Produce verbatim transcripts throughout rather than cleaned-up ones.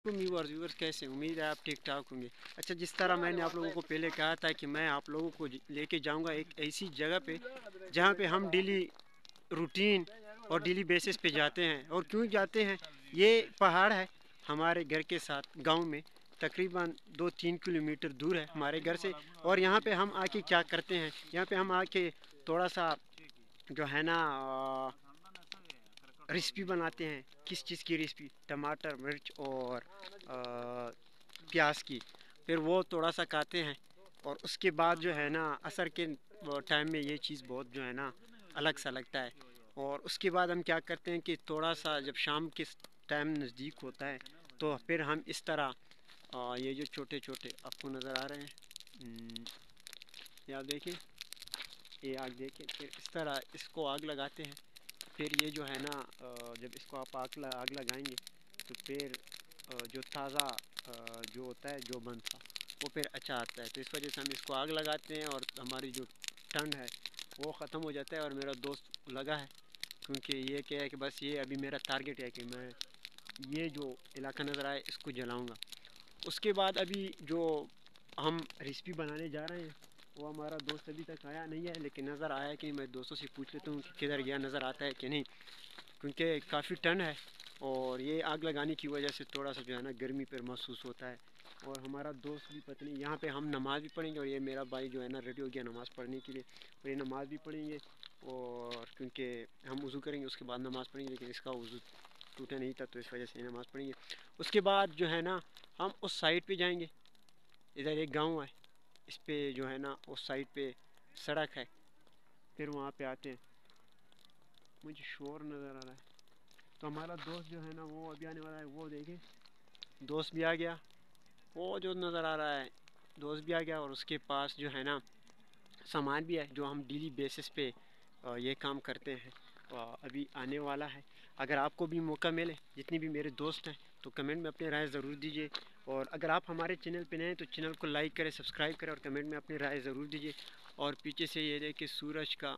Viewers viewers कैसे, उम्मीद है आप ठीक ठाक होंगे। अच्छा, जिस तरह मैंने आप लोगों को पहले कहा था कि मैं आप लोगों को लेके जाऊंगा एक ऐसी जगह पे जहां पे हम डेली रूटीन और डेली बेसिस पे जाते हैं। और क्यों जाते हैं, ये पहाड़ है हमारे घर के साथ गांव में, तकरीबन दो तीन किलोमीटर दूर है हमारे घर से। और यहाँ पे हम आके क्या करते हैं, यहाँ पे हम आके थोड़ा सा जो है ना रेसिपी बनाते हैं। किस चीज़ की रेसिपी? टमाटर, मिर्च और प्याज की। फिर वो थोड़ा सा खाते हैं और उसके बाद जो है ना असर के टाइम में ये चीज़ बहुत जो है ना अलग सा लगता है। और उसके बाद हम क्या करते हैं कि थोड़ा सा जब शाम के टाइम नज़दीक होता है तो फिर हम इस तरह आ, ये जो छोटे छोटे आपको नज़र आ रहे हैं, ये आप देखें, ये आग देखें, फिर इस तरह इसको आग लगाते हैं। फिर ये जो है ना जब इसको आप आग आग लगाएंगे तो फिर जो ताज़ा जो होता है, जो बन था, वो फिर अच्छा आता है। तो इस वजह से हम इसको आग लगाते हैं और हमारी जो ठंड है वो ख़त्म हो जाता है। और मेरा दोस्त लगा है, क्योंकि ये क्या है कि बस ये अभी मेरा टारगेट है कि मैं ये जो इलाका नज़र आए इसको जलाऊँगा। उसके बाद अभी जो हम रेसिपी बनाने जा रहे हैं वो हमारा दोस्त अभी तक आया नहीं है, लेकिन नज़र आया कि मैं दोस्तों से पूछ लेता हूँ कि किधर गया, नज़र आता है कि नहीं, क्योंकि काफ़ी ठंड है और ये आग लगाने की वजह से थोड़ा सा जो है ना गर्मी पर महसूस होता है। और हमारा दोस्त भी पत्नी, यहाँ पे हम नमाज़ भी पढ़ेंगे और ये मेरा भाई जो है ना रेडी हो गया नमाज़ पढ़ने के लिए, और ये नमाज़ भी पढ़ेंगे। और क्योंकि हम वज़ू करेंगे उसके बाद नमाज़ पढ़ेंगे, लेकिन इसका वज़ू टूटा नहीं था तो इस वजह से नमाज़ पढ़ेंगे। उसके बाद जो है ना हम उस साइड पे जाएंगे, इधर एक गांव है, इस पे जो है ना उस साइड पे सड़क है, फिर वहाँ पे आते हैं। मुझे शोर नज़र आ रहा है, तो हमारा दोस्त जो है ना वो अभी आने वाला है। वो देखे दोस्त भी आ गया, वो जो नज़र आ रहा है दोस्त भी आ गया, और उसके पास जो है ना सामान भी है जो हम डेली बेसिस पे ये काम करते हैं, अभी आने वाला है। अगर आपको भी मौका मिले, जितने भी मेरे दोस्त हैं, तो कमेंट में अपनी राय ज़रूर दीजिए। और अगर आप हमारे चैनल पे नए हैं तो चैनल को लाइक करें, सब्सक्राइब करें और कमेंट में अपनी राय ज़रूर दीजिए। और पीछे से ये देखें सूरज का,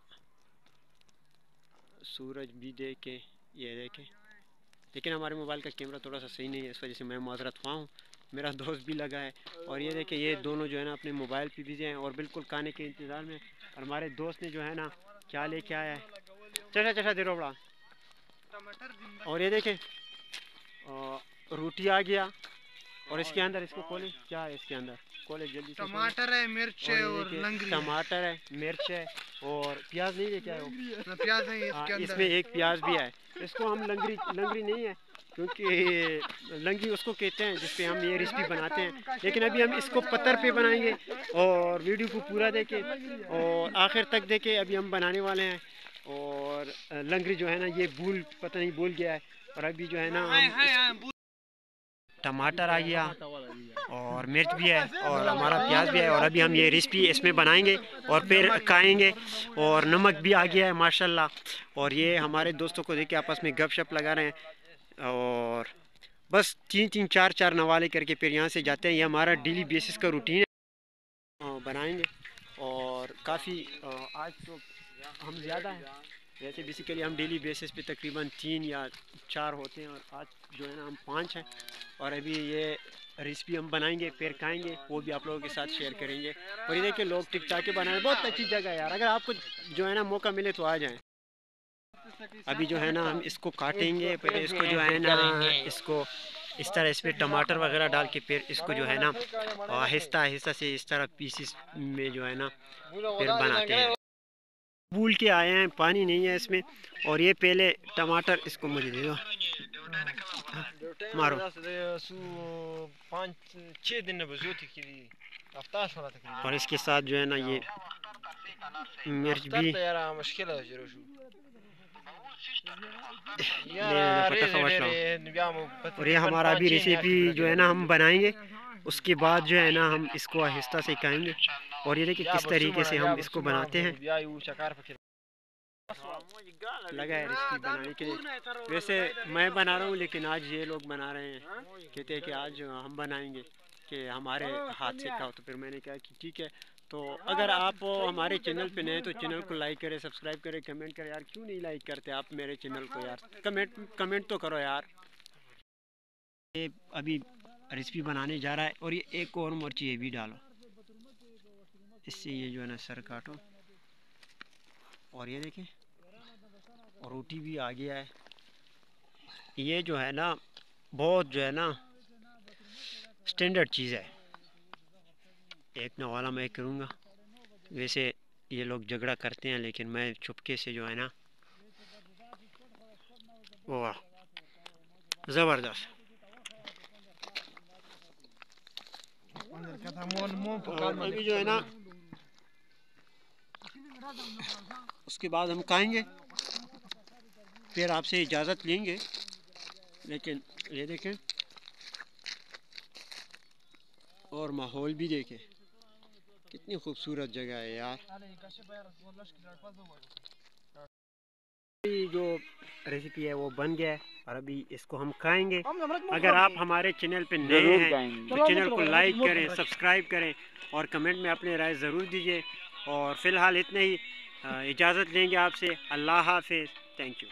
सूरज भी देखें, ये देखें, लेकिन हमारे मोबाइल का कैमरा थोड़ा सा सही नहीं है, इस वजह से मैं माजरत हुआ हूँ। मेरा दोस्त भी लगा है और ये देखें ये दोनों जो है ना अपने मोबाइल पे बिजी हैं और बिल्कुल खाने के इंतज़ार में। और हमारे दोस्त ने जो है ना क्या लेके आया है, चटा चटा दे बड़ा। और ये देखें रोटी आ गया, और इसके अंदर इसको खोले, क्या है इसके अंदर, खोले जल्दी से। टमाटर है, मिर्च है और लंगरी, टमाटर है, मिर्च है और प्याज नहीं है, क्या है वो, प्याज नहीं है इसके अंदर, इसमें एक प्याज भी है। इसको हम लंगरी लंगरी नहीं है, क्योंकि लंगी उसको कहते हैं जिस पे हम ये रेसिपी बनाते हैं। लेकिन अभी हम इसको पत्थर पे बनाएंगे और वीडियो को पूरा देखें और आखिर तक देखें, अभी हम बनाने वाले हैं। और लंगरी जो है ना ये भूल पता नहीं भूल गया है, और अभी जो है ना हम टमाटर आ गया और मिर्च भी है और हमारा प्याज भी है, और अभी हम ये रेसिपी इसमें बनाएंगे और फिर खाएंगे। और नमक भी आ गया है माशाल्लाह। और ये हमारे दोस्तों को देख के आपस में गपशप लगा रहे हैं, और बस तीन तीन चार चार नवाले करके फिर यहाँ से जाते हैं। ये हमारा डेली बेसिस का रूटीन है, बनाएंगे। और काफ़ी आज तो हम ज़्यादा हैं, वैसे बेसिकली हम डेली बेसिस पे तकरीबन तीन या चार होते हैं, और आज जो है ना हम पाँच हैं। और अभी ये रेसिपी हम बनाएंगे फिर खाएंगे, वो भी आप लोगों के साथ शेयर करेंगे। और ये देखिए लोग टिकटॉक के बनाए, बहुत अच्छी जगह है यार, अगर आपको जो है ना मौका मिले तो आ जाएं। अभी जो है ना हम इसको काटेंगे, फिर इसको जो है ना इसको इस तरह इस पर टमाटर वगैरह डाल के फिर इसको जो है ना आहिस्ता आहिस्ता से इस तरह पीसीस में जो है ना फिर बनाते हैं। भूल के आए हैं, पानी नहीं है इसमें। और ये पहले टमाटर, इसको मुझे दे दो, मारो। और इसके साथ जो है ना ये मिर्च भी और ये हमारा अभी रेसिपी जो है ना हम बनाएंगे, उसके बाद जो है ना हम इसको आहिस्ता से खाएंगे। और ये देखिए किस तरीके से हम इसको बनाते हैं, लगा है रेसिपी बनाने के लिए। वैसे मैं बना रहा हूँ, लेकिन आज ये लोग बना रहे हैं, कहते हैं कि आज हम बनाएंगे कि हमारे हाथ से खाओ। तो फिर मैंने कहा कि ठीक है। तो अगर आप हमारे चैनल पे नए तो चैनल को लाइक करें, सब्सक्राइब करें, कमेंट करें। यार क्यों नहीं लाइक करते आप मेरे चैनल को यार, कमेंट कमेंट तो करो यार। ये अभी रेसिपी बनाने जा रहा है। और ये एक और मिर्ची ये भी डालो, इससे ये जो है ना सर काटो। और ये देखें रोटी भी आ गया है। ये जो है ना बहुत जो है ना स्टैंडर्ड चीज़ है। एक ना वाला मैं करूँगा। वैसे ये लोग झगड़ा करते हैं लेकिन मैं चुपके से जो है ना, वाह ज़बरदस्त। अभी जो है ना उसके बाद हम खाएंगे, फिर आपसे इजाज़त लेंगे। लेकिन ये देखें और माहौल भी देखें, कितनी खूबसूरत जगह है यार। जो रेसिपी है वो बन गया है और अभी इसको हम खाएंगे। अगर आप हमारे चैनल पे नए हैं तो चैनल को लाइक करें, सब्सक्राइब करें और कमेंट में अपने राय ज़रूर दीजिए। और फ़िलहाल इतने ही, इजाज़त लेंगे आपसे। अल्लाह हाफ़िज़, thank you.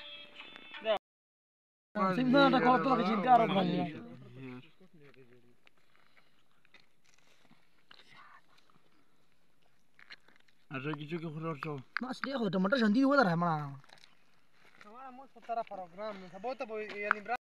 Ada gitu ke horor Mas dia kalau tomato sendiri udah lah mana. Sama mau setara program, sabota boy yani